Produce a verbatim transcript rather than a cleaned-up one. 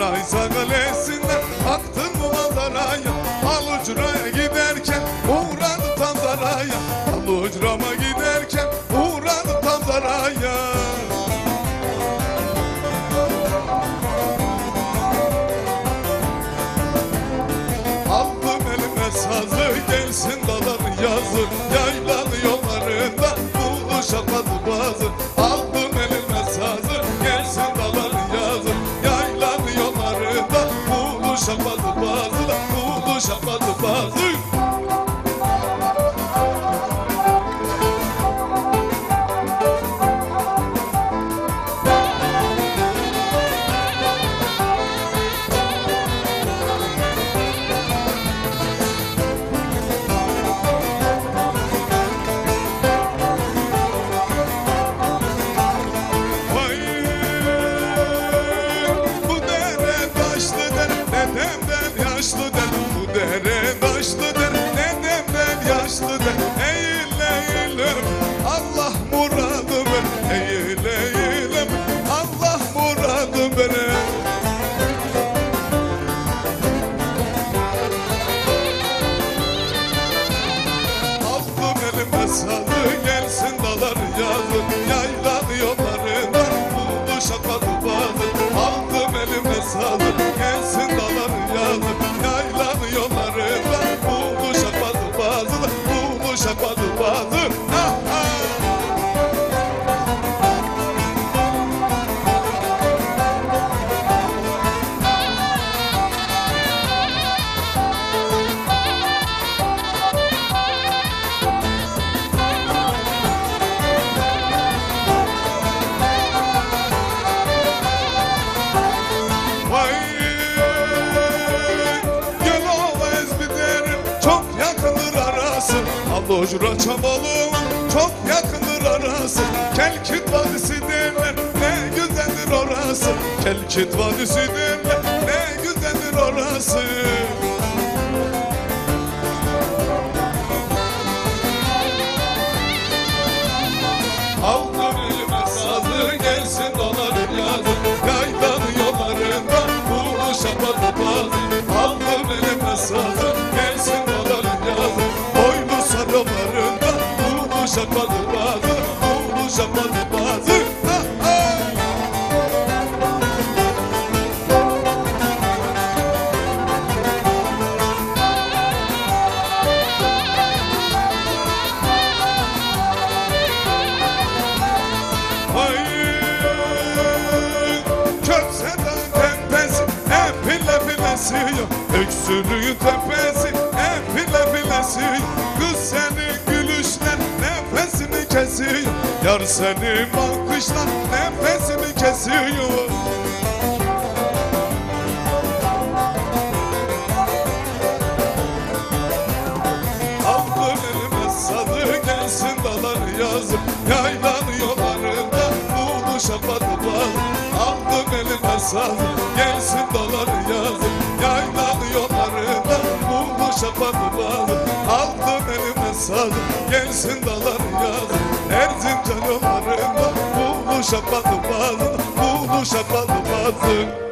Maraysa kalesinden aktın mı manzaraya, al ucraya giderken uğradı Tanzara'ya, al ucrama giderken uğradı Tanzara'ya. Aldım elime sazı, gelsin dalar yazı, yaylalı yollarında buluşamadı bazı. Aldım elime sazı, gelsin dalar yazı, yaylalı yollarında buluşamadı bazı, buluşamadı bazı. Yaşlı der, bu dere taşlı der, dedemden yaşlı der. Eğil eğilim, Allah muradı ver. Eğil eğilim, Allah muradı ver. Aldım elime sazı, gelsin dalar yazı, yaylalı yollarında buluşamadı bazı. Aldım elime sazı, gelsin dalar yazı, yaylalı yollarında buluşamadı bazı, buluşamadı bazı. Ah, ah. Lojra Çabalı çok yakındır arası. Kelkit Vadisi derler, ne güzeldir orası. Kelkit Vadisi derler, ne güzeldir orası. Aldım elime sazı, gelsin dolar yazı, yaylalı yollarında buluşamadı bazı. Aldım elime sazı, gelsin dolar yazı, yollarında buluşamadı bazı, buluşamadı bazı. Ha, ha. Hayır, Kökse'den tepesi, hep bile bilesi yok. Öksürüğün tepesi, hep bile bilesi yok. Kız senin gülüşler nefesimi kesiyor, yar senin bakışlar nefesimi kesiyor. Aldım elime sazı, gelsin dalar yazı, yaylalı yollarında buluşamadı bazı. Aldım elime sazı, gelsin dalar yazı, yaylalı yollarında buluşamadı bazı. Aldım elime sazı, gelsin dalar yazı, Erzincan yollarında buluşamadı bazı, buluşamadı bazı.